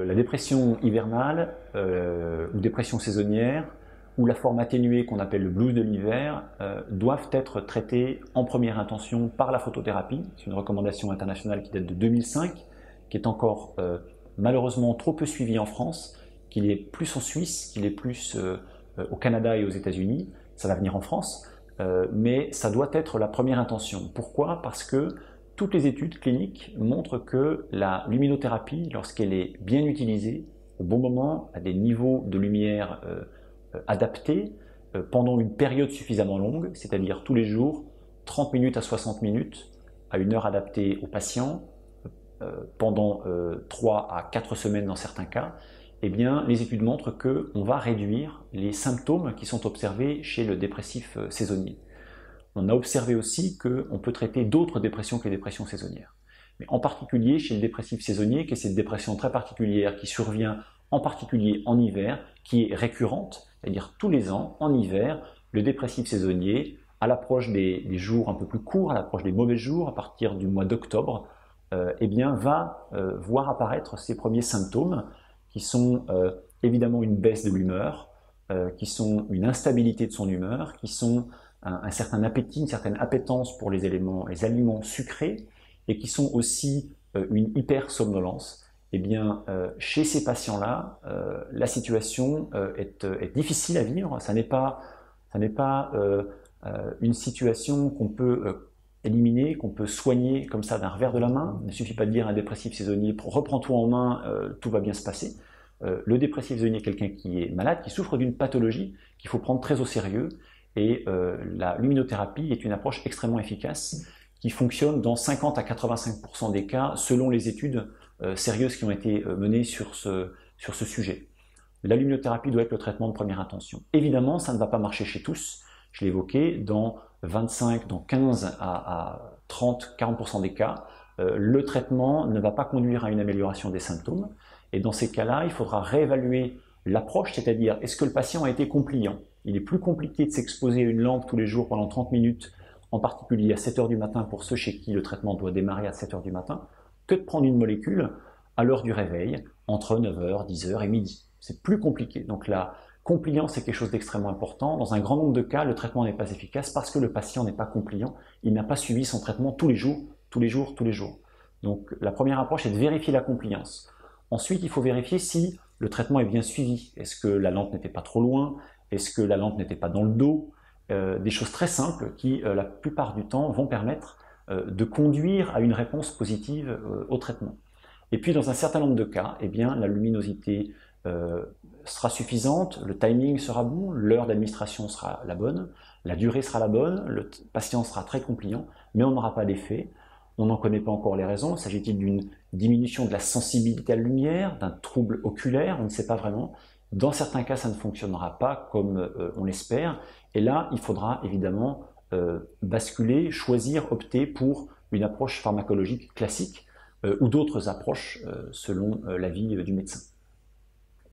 La dépression hivernale ou dépression saisonnière ou la forme atténuée qu'on appelle le blues de l'hiver doivent être traitées en première intention par la photothérapie. C'est une recommandation internationale qui date de 2005, qui est encore malheureusement trop peu suivie en France, qu'il est plus en Suisse, qu'il est plus au Canada et aux États-Unis. Ça va venir en France, mais ça doit être la première intention. Pourquoi? Parce que toutes les études cliniques montrent que la luminothérapie, lorsqu'elle est bien utilisée, au bon moment, à des niveaux de lumière adaptés, pendant une période suffisamment longue, c'est-à-dire tous les jours, 30 minutes à 60 minutes, à une heure adaptée aux patients, pendant 3 à 4 semaines dans certains cas, eh bien, les études montrent qu'on va réduire les symptômes qui sont observés chez le dépressif saisonnier. On a observé aussi qu'on peut traiter d'autres dépressions que les dépressions saisonnières. Mais en particulier chez le dépressif saisonnier, qui est cette dépression très particulière qui survient en particulier en hiver, qui est récurrente, c'est-à-dire tous les ans, en hiver, le dépressif saisonnier, à l'approche des jours un peu plus courts, à l'approche des mauvais jours, à partir du mois d'octobre, eh bien, va voir apparaître ces premiers symptômes qui sont évidemment une baisse de l'humeur, qui sont une instabilité de son humeur, qui sont un certain appétit, une certaine appétence pour les aliments sucrés, et qui sont aussi une hypersomnolence. Eh bien, chez ces patients-là, la situation est difficile à vivre. Ça n'est pas une situation qu'on peut éliminer, qu'on peut soigner comme ça d'un revers de la main. Il ne suffit pas de dire à un dépressif saisonnier « reprends-toi en main, tout va bien se passer ». Le dépressif saisonnier est quelqu'un qui est malade, qui souffre d'une pathologie qu'il faut prendre très au sérieux. Et la luminothérapie est une approche extrêmement efficace qui fonctionne dans 50 à 85% des cas selon les études sérieuses qui ont été menées sur ce sujet. La luminothérapie doit être le traitement de première intention. Évidemment, ça ne va pas marcher chez tous. Je l'ai évoqué, dans 15 à 30, 40% des cas, le traitement ne va pas conduire à une amélioration des symptômes. Et dans ces cas-là, il faudra réévaluer l'approche, c'est-à-dire est-ce que le patient a été compliant? Il est plus compliqué de s'exposer à une lampe tous les jours pendant 30 minutes, en particulier à 7 heures du matin pour ceux chez qui le traitement doit démarrer à 7 heures du matin, que de prendre une molécule à l'heure du réveil, entre 9 heures, 10 heures et midi. C'est plus compliqué. Donc la compliance est quelque chose d'extrêmement important. Dans un grand nombre de cas, le traitement n'est pas efficace parce que le patient n'est pas compliant. Il n'a pas suivi son traitement tous les jours, tous les jours, tous les jours. Donc la première approche est de vérifier la compliance. Ensuite, il faut vérifier si le traitement est bien suivi. Est-ce que la lampe n'était pas trop loin? Est-ce que la lampe n'était pas dans le dos? Des choses très simples qui, la plupart du temps, vont permettre de conduire à une réponse positive au traitement. Et puis, dans un certain nombre de cas, eh bien, la luminosité sera suffisante, le timing sera bon, l'heure d'administration sera la bonne, la durée sera la bonne, le patient sera très compliant, mais on n'aura pas d'effet. On n'en connaît pas encore les raisons. S'agit-il d'une diminution de la sensibilité à la lumière, d'un trouble oculaire? On ne sait pas vraiment. Dans certains cas, ça ne fonctionnera pas comme on l'espère. Et là, il faudra évidemment basculer, choisir, opter pour une approche pharmacologique classique ou d'autres approches selon l'avis du médecin.